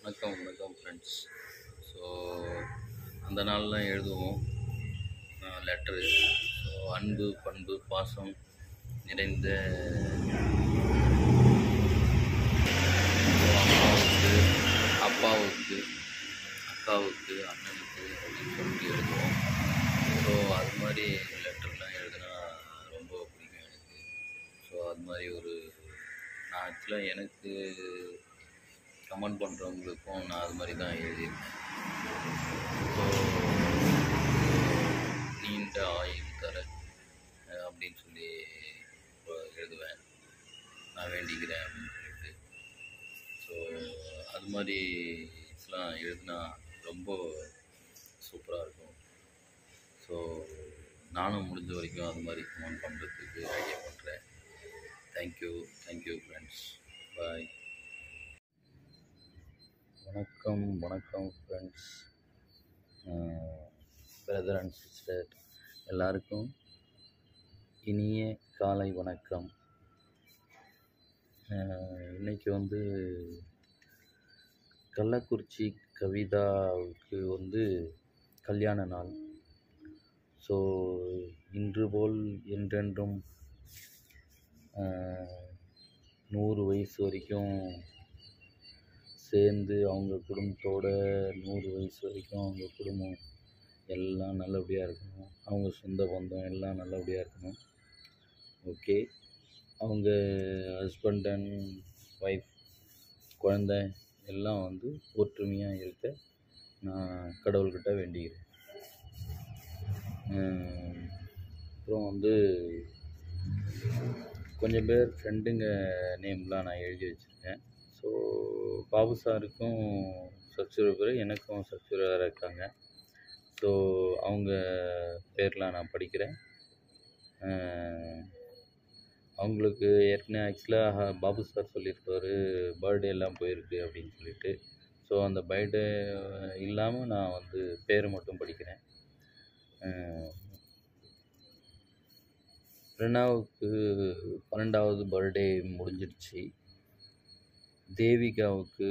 வணக்கம் friends. So அந்த நாள்லாம் எழுதுவோம் லெட்டரு. ஸோ அன்பு, பண்பு, பாசம் நிறைந்த அம்மாவுக்கு, அப்பாவுக்கு, அக்காவுக்கு, அண்ணனுக்கு அப்படின்னு சொல்லிட்டு எழுதுவோம். ஸோ அது மாதிரி லெட்டர்லாம் எழுதுனா ரொம்ப பிடிக்கும் எனக்கு. ஸோ அது மாதிரி நான் ஆக்சுவலாக எனக்கு கமெண்ட் பண்ணுறவங்களுக்கும் நான் அது மாதிரி தான் எழுதியிருக்கேன். ஸோ நீண்ட ஆயுள் தர அப்படின்னு சொல்லி எழுதுவேன், நான் வேண்டிக்கிறேன் அப்படின்னு சொல்லிட்டு. ஸோ அது மாதிரிலாம் எழுதுனா ரொம்ப சூப்பராக இருக்கும். ஸோ நானும் முடிஞ்ச வரைக்கும் அது மாதிரி கமெண்ட் பண்ணுறதுக்கு ஐடியா பண்ணுறேன். Thank you friends. பாய். வணக்கம் ஃப்ரெண்ட்ஸ், பிரதர் அண்ட் சிஸ்டர் எல்லாருக்கும் இனிய காலை வணக்கம். இன்றைக்கி கள்ளக்குறிச்சி கவிதாவுக்கு கல்யாண நாள். ஸோ இன்று போல் என்றென்றும் 100 வயசு வரைக்கும் சேர்ந்து அவங்க குடும்பத்தோட 100 வயசு வரைக்கும் அவங்க குடும்பம் எல்லாம் நல்லபடியாக இருக்கணும். அவங்க சொந்த பந்தம் எல்லாம் நல்லபடியாக இருக்கணும். ஓகே, அவங்க ஹஸ்பண்ட் அண்ட் ஒய்ஃப், குழந்தை எல்லாம் ஒற்றுமையாக இருக்க நான் கடவுள்கிட்ட வேண்டிக்கிறேன். அப்புறம் கொஞ்சம் பேர் ஃப்ரெண்டுங்க நேம்லாம் நான் எழுதி வச்சுருக்கேன். ஸோ பாபு சாருக்கும் சப்ஸ்கிரைபர், எனக்கும் சப்ஸ்கிரைபராக இருக்காங்க. ஸோ அவங்க பேர்லாம் நான் படிக்கிறேன். அவங்களுக்கு ஏற்கனவே ஆக்சுவலாக பாபு சார் சொல்லியிருப்பார் பர்த்டே எல்லாம் போயிருக்கு அப்படின்னு சொல்லிட்டு. ஸோ அந்த பர்த்டே இல்லாமல் நான் பேர் மட்டும் படிக்கிறேன். ரெனாவுக்கு 12வது பர்த்டே முடிஞ்சிடுச்சு. தேவிகாவுக்கு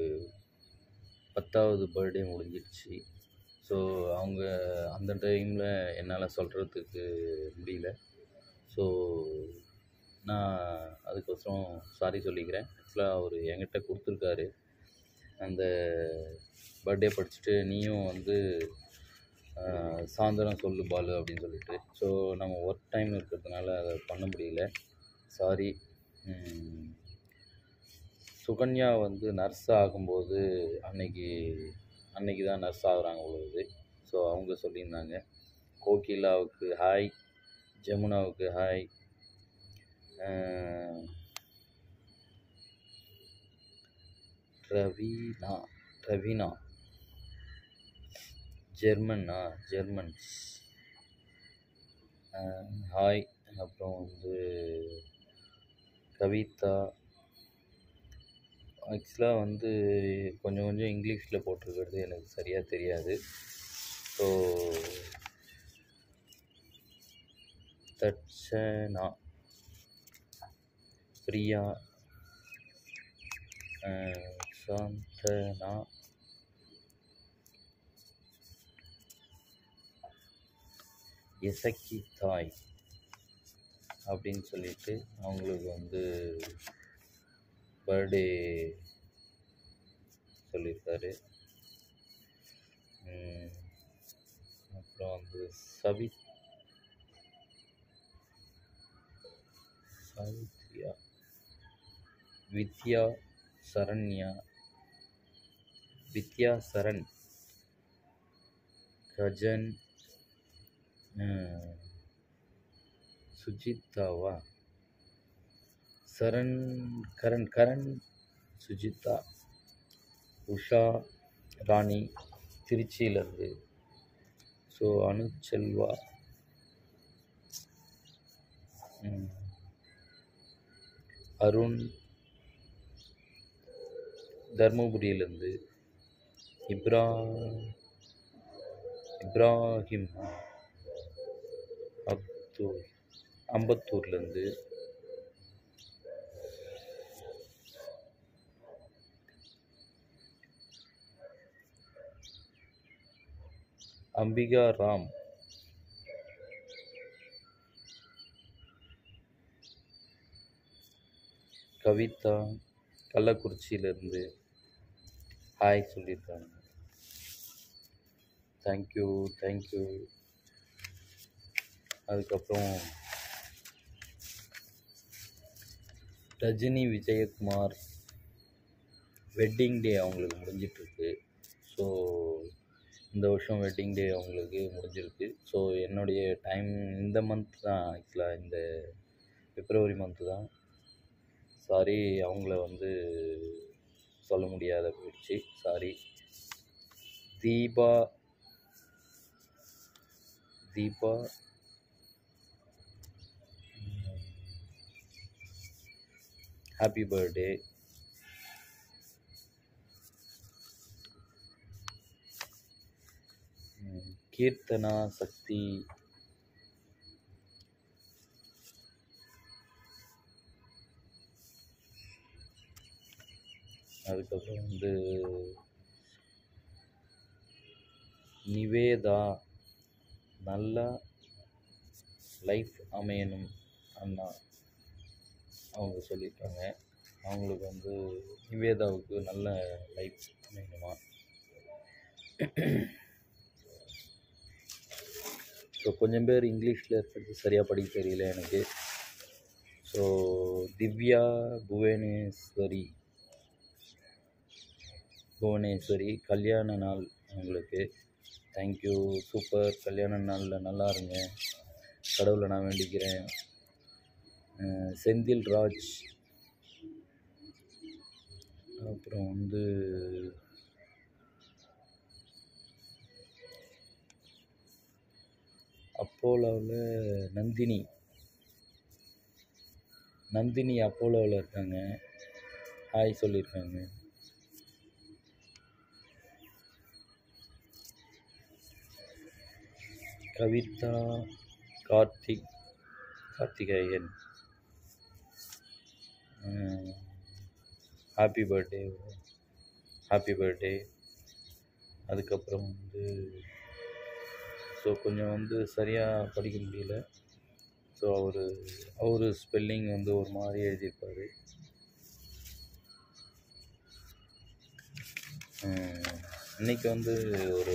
10வது பர்த்டே முடிஞ்சிடுச்சு. ஸோ அவங்க அந்த டைமில் என்னால் சொல்கிறதுக்கு முடியல. ஸோ நான் அதுக்கோசரம் சாரி சொல்லிக்கிறேன். ஆக்சுவலாக அவர் என்கிட்ட கொடுத்துருக்காரு அந்த பர்த்டே படிச்சுட்டு, நீயும் சாயந்தரம் சொல்லு பாலு அப்படின்னு சொல்லிட்டு. ஸோ நம்ம ஒர்க் டைம் இருக்கிறதுனால அதை பண்ண முடியல, சாரி. சுகன்யா நர்ஸ் ஆகும்போது அன்னைக்கு தான் நர்ஸ் ஆகுறாங்க உள்ளது. ஸோ அவங்க சொல்லியிருந்தாங்க. கோகிலாவுக்கு ஹாய், ஜமுனாவுக்கு ஹாய், ரவீனா ஜெர்மன்ஸ் ஹாய். அப்புறம் கவிதா, ஆக்சுவலாக கொஞ்சம் இங்கிலீஷில் போட்டிருக்கிறது எனக்கு சரியாக தெரியாது. ஸோ தட்சணா, பிரியா, சாந்தனா, எசக்கி தாய் அப்படின்னு சொல்லிட்டு அவங்களுக்கு பர்த்டே சொல்லியிருக்காரு. அப்புறம் சாவித்ரியா, வித்யா சரண், கஜன், சுஜிதாவா, கரண், சுஜிதா, உஷா ராணி திருச்சியிலேருந்து. ஸோ அனுச்செல்வா, அருண் தர்மபுரியிலேருந்து, இப்ராஹிம் அம்பத்தூர்லேருந்து, அம்பிகா ராம், கவிதா கள்ளக்குறிச்சியிலேருந்து ஹாய் சொல்லியிருக்காங்க. Thank you thank you. அதுக்கப்புறம் ரஜினி விஜயகுமார் வெட்டிங் டே அவங்களுக்கு முடிஞ்சிட்ருக்கு. ஸோ இந்த வருஷம் வெட்டிங் டே அவங்களுக்கு முடிஞ்சிருக்கு. ஸோ என்னுடைய டைம் இந்த மந்த் தான், ஆக்சுவலாக இந்த பிப்ரவரி மந்த்து தான். சாரி, அவங்கள வந்து சொல்ல முடியாத போயிடுச்சு, sorry. Deepa happy birthday. Keerthana Sakthi, அதுக்கப்புறம் வந்து நிவேதா, நல்லா லைஃப் அமையணும் அண்ணா அவங்க சொல்லியிருக்காங்க. அவங்களுக்கு வந்து நிவேதாவுக்கு நல்ல லைஃப் அமையணுமா. ஸோ கொஞ்சம் பேர் இங்கிலீஷில் இருக்கிறது சரியாக படிக்க தெரியல எனக்கு. ஸோ திவ்யா புவனேஸ்வரி கல்யாண நாள் உங்களுக்கு. Thank you, super. கல்யாண நாளில் நல்லா இருங்க, கடவுளை நான் வேண்டிக்கிறேன். செந்தில் ராஜ், அப்புறம் வந்து அப்போலோவில் நந்தினி அப்போலோவில் இருக்காங்க, ஹாய் சொல்லியிருக்காங்க. Kavitha Karthikeyan happy birthday. அதுக்கப்புறம் வந்து ஸோ கொஞ்சம் வந்து சரியாக படிக்க முடியல. ஸோ அவர் ஸ்பெல்லிங் வந்து ஒரு மாதிரி எழுதியிருப்பார். இன்றைக்கி வந்து ஒரு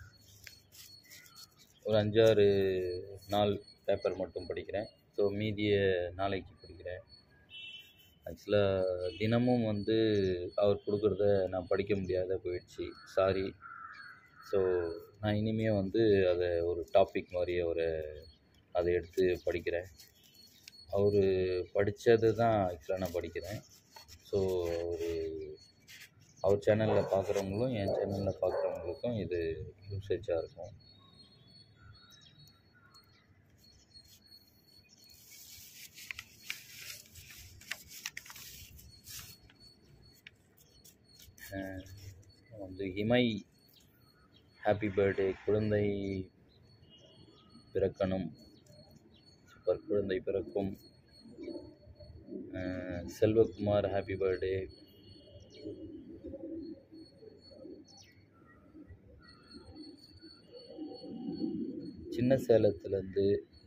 5-6 நாள் பேப்பர் மட்டும் படிக்கிறேன். ஸோ மீதியை நாளைக்கு படிக்கிறேன். ஆக்சுவலாக தினமும் வந்து அவர் கொடுக்குறத நான் படிக்க முடியாத போயிடுச்சு, சாரி. ஸோ நான் இனிமேல் வந்து அதை ஒரு டாபிக் மாதிரி அதை எடுத்து படிக்கிறேன். அவர் படித்தது தான் ஆக்சுவலாக நான் படிக்கிறேன். ஸோ அவர் சேனலில் பார்க்குறவங்களும் என் சேனலில் பார்க்குறவங்களுக்கும் இது யூசேஜாக இருக்கும். வந்து இமை ஹாப்பி பர்த்டே, குழந்தை பிறக்கணும், சூப்பர், குழந்தை பிறக்கும். Selvakumar happy birthday. சின்ன சேலத்துலேருந்து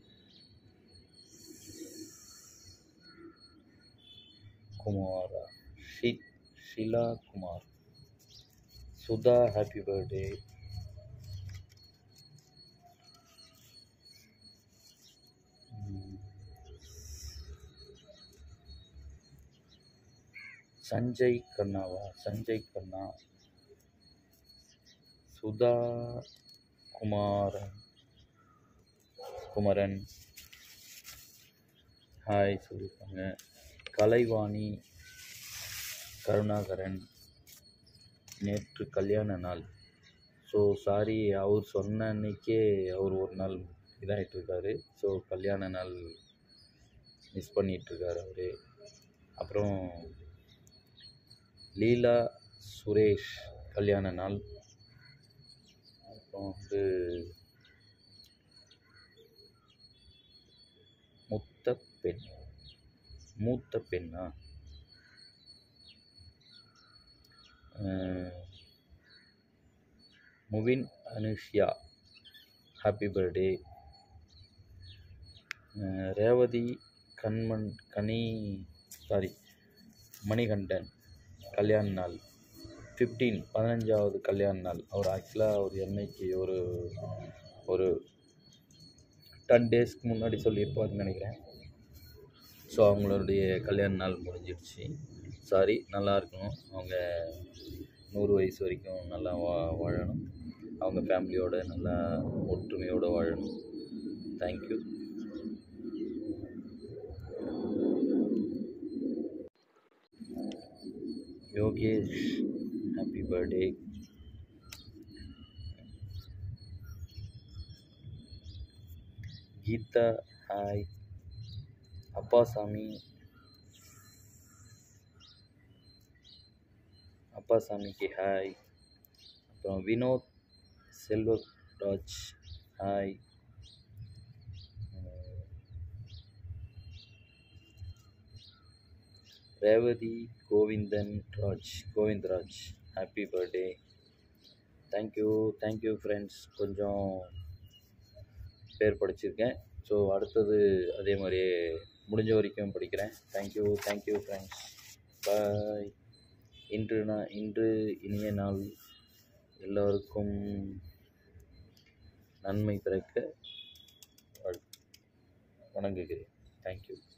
Kumara, Sheela Kumar, Sudha happy birthday. Sanjay Kanna, Sudha Kumaran hi சொல்லியிருக்காங்க. கலைவாணி கருணாகரன், நேற்று கல்யாண நாள். ஸோ சாரி, அவர் சொன்ன அன்னைக்கே அவர் ஒரு நாள் இதாகிட்டுருக்காரு. ஸோ கல்யாண நாள் மிஸ் பண்ணிகிட்ருக்காரு அவர். அப்புறம் லீலா சுரேஷ் கல்யாண நாள். அப்புறம் வந்து மூத்த பெண்ணா முவின் அனுஷ்யா ஹாப்பி பர்த்டே. ரேவதி மணிகண்டன் கல்யாண நாள் 15வது கல்யாண நாள். அவர் ஆக்சுவலாக அவர் என்னைக்கு ஒரு 10 டேஸ்க்கு முன்னாடி சொல்லியிருப்பாருன்னு நினைக்கிறேன். ஸோ அவங்களுடைய கல்யாண நாள் முடிஞ்சிடுச்சு. சாரி, நல்லா இருக்கணும். அவங்க 100 வயசு வரைக்கும் நல்லா வாழணும். அவங்க ஃபேமிலியோட நல்லா ஒற்றுமையோடு வாழணும். Thank you. Yogesh happy birthday. Geetha hi. அப்பாசாமிக்கு ஹாய். அப்புறம் Vinod Selvaraj hi. Revathi Govindaraj happy birthday. Thank you friends. கொஞ்சம் பேர் படிச்சிருக்கேன். ஸோ அடுத்தது அதே மாதிரியே முடிஞ்ச வரைக்கும் படிக்கிறேன். Thank you friends. பாய். இன்று இனிய நாள். எல்லோருக்கும் நன்மை பிறக்க வணங்குகிறேன். தேங்க்யூ.